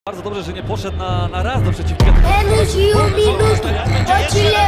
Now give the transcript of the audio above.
Bardzo dobrze, że nie poszedł na raz do przeciwnika. Menos de 1 minuto, eu te levo.